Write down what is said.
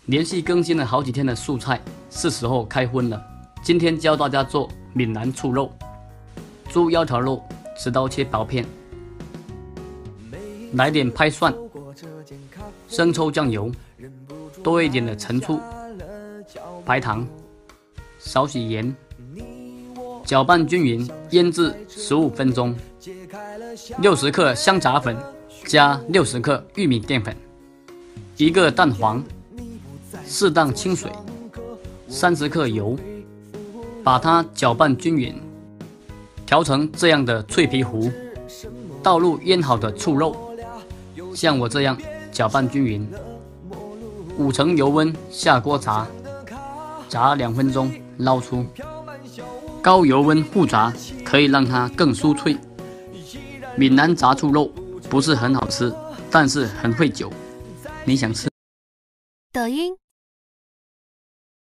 连续更新了好几天的素菜，是时候开荤了。今天教大家做闽南醋肉。猪腰条肉，持刀切薄片，来点拍蒜、生抽、酱油，多一点的陈醋、白糖，少许盐，搅拌均匀，腌制15分钟。60克香杂粉加60克玉米淀粉，1个蛋黄，适当清水，30克油，把它搅拌均匀，调成这样的脆皮糊，倒入腌好的醋肉，像我这样搅拌均匀，5成油温下锅炸，炸2分钟，捞出。高油温复炸可以让它更酥脆。闽南炸醋肉不是很好吃，但是很会久。你想吃？ 抖音。